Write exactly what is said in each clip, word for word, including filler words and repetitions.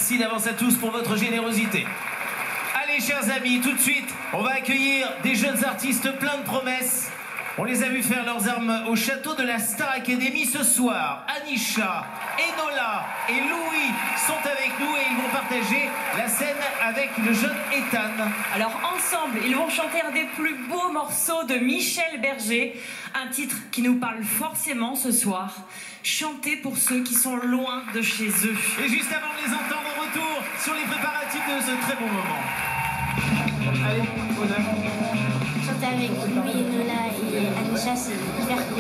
Merci d'avance à tous pour votre générosité. Allez, chers amis, tout de suite, on va accueillir des jeunes artistes pleins de promesses. On les a vus faire leurs armes au château de la Star Academy ce soir. Anisha, Enola et Louis sont avec nous et ils vont partager la scène avec le jeune Ethan. Alors ensemble, ils vont chanter un des plus beaux morceaux de Michel Berger, un titre qui nous parle forcément ce soir. Chanter pour ceux qui sont loin de chez eux. Et juste avant de les entendre, retour sur les préparatifs de ce très bon moment. Allez, honneur. Chanter avec Louis, Enola et Anisha, c'est hyper cool.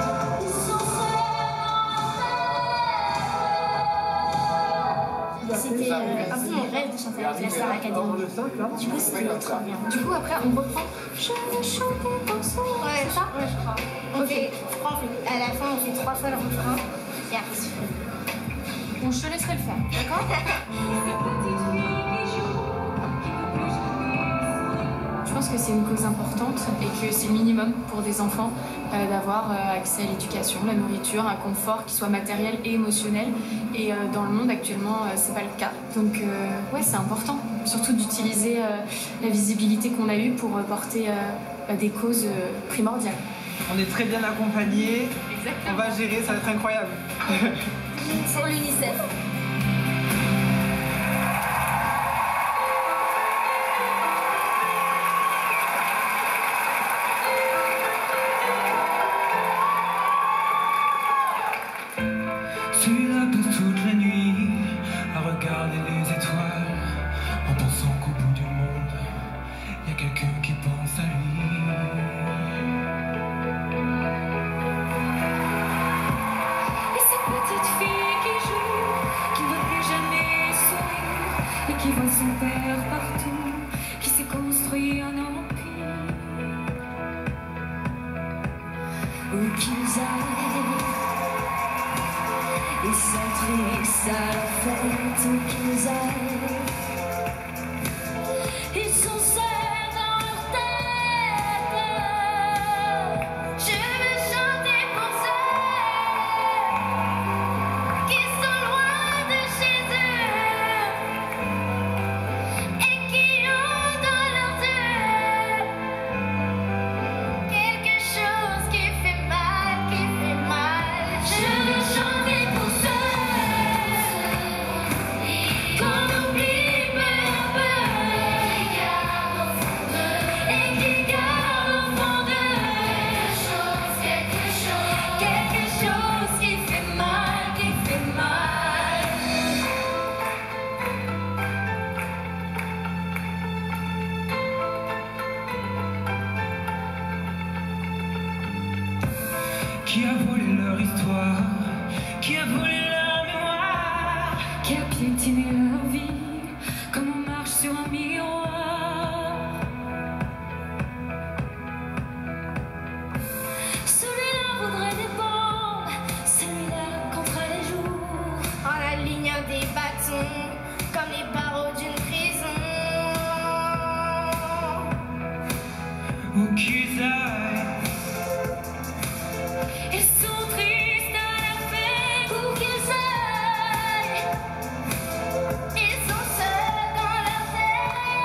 C'était euh, un peu mon rêve de chanter avec la Star Academy. Du coup, c'était trop bien. Du coup, après, on reprend. Je vais chanter pour ça. Ouais, c'est ça? Ouais, je crois. On fait, à la fin, on fait trois fois le refrain. Et après, c'est fini. Bon, je te laisserai le faire, d'accord? Je pense que c'est une cause importante et que c'est le minimum pour des enfants euh, d'avoir euh, accès à l'éducation, la nourriture, un confort qui soit matériel et émotionnel. Et euh, dans le monde actuellement, euh, c'est pas le cas. Donc euh, ouais, c'est important, surtout d'utiliser euh, la visibilité qu'on a eue pour euh, porter euh, des causes euh, primordiales. On est très bien accompagnés. Exactement. On va gérer, ça va être incroyable. Pour l'UNICEF. Celui-là passe toute la nuit à regarder les étoiles en pensant qu'au bout du monde, il y a quelqu'un qui pense à lui. Et cette petite fille qui joue, qui ne veut plus jamais sourire et qui voit son père partout, qui s'est construit un empire. Où qu'ils aillent, ils s'entrissent à la fête où qu'ils aillent. Ils sont seuls dans leur tête. Je veux chanter pour ceux qui sont loin de chez eux et qui ont dans leurs yeux quelque chose qui fait mal, qui fait mal. Je veux chanter pour ceux qu'on oublie peu à peu et qui gardent au fond d'eux quelque chose, quelque chose qui fait mal, qui fait mal. Qui a volé leur histoire, qui a volé leur mémoire, Qui a piétiné leur vie comme on marche sur un miroir. Celui-là voudrait des bombes, celui-là comptera les jours. En alignant des bâtons comme les barreaux d'une prison. où qu'ils aillent. Ils sont tristes à la fête où qu'ils aillent. Ils sont seuls dans leur tête.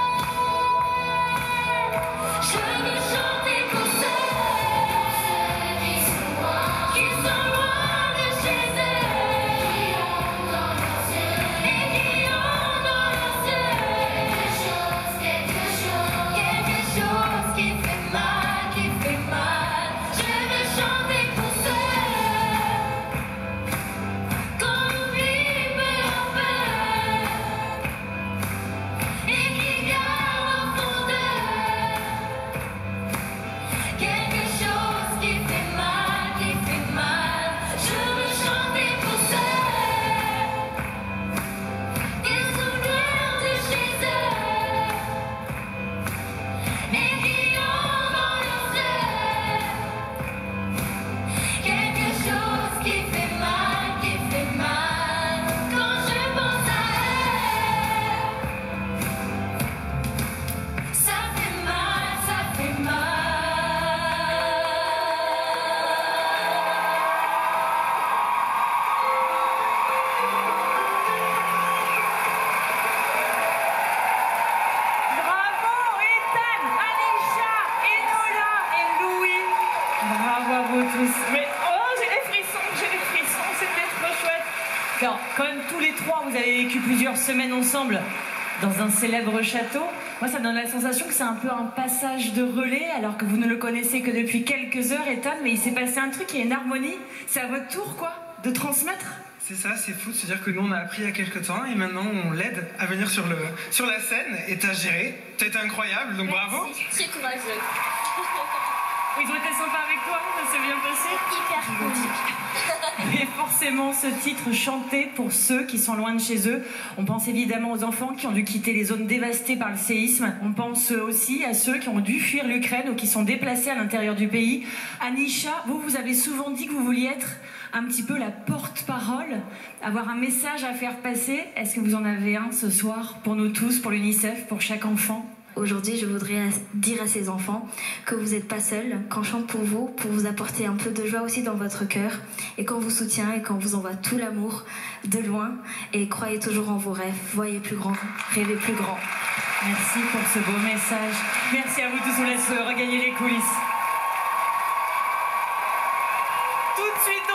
avez vécu plusieurs semaines ensemble dans un célèbre château. Moi, ça donne la sensation que c'est un peu un passage de relais, alors que vous ne le connaissez que depuis quelques heures, Ethan, mais il s'est passé un truc, il y a une harmonie. C'est à votre tour, quoi, de transmettre. C'est ça, c'est fou de se dire que nous on a appris il y a quelques temps et maintenant on l'aide à venir sur, le, sur la scène et t'as géré. T'as été incroyable, donc Merci. bravo. Très courageux. Ils ont été sympas avec toi, ça s'est bien passé. Hyper cool. Et forcément, ce titre chanté pour ceux qui sont loin de chez eux. On pense évidemment aux enfants qui ont dû quitter les zones dévastées par le séisme. On pense aussi à ceux qui ont dû fuir l'Ukraine ou qui sont déplacés à l'intérieur du pays. Anisha, vous, vous avez souvent dit que vous vouliez être un petit peu la porte-parole, avoir un message à faire passer. Est-ce que vous en avez un ce soir pour nous tous, pour l'UNICEF, pour chaque enfant ? Aujourd'hui, je voudrais dire à ces enfants que vous n'êtes pas seuls, qu'on chante pour vous, pour vous apporter un peu de joie aussi dans votre cœur, et qu'on vous soutient et qu'on vous envoie tout l'amour de loin. Et croyez toujours en vos rêves, voyez plus grand, rêvez plus grand. Merci pour ce beau message. Merci à vous tous, on laisse regagner les coulisses. Tout de suite.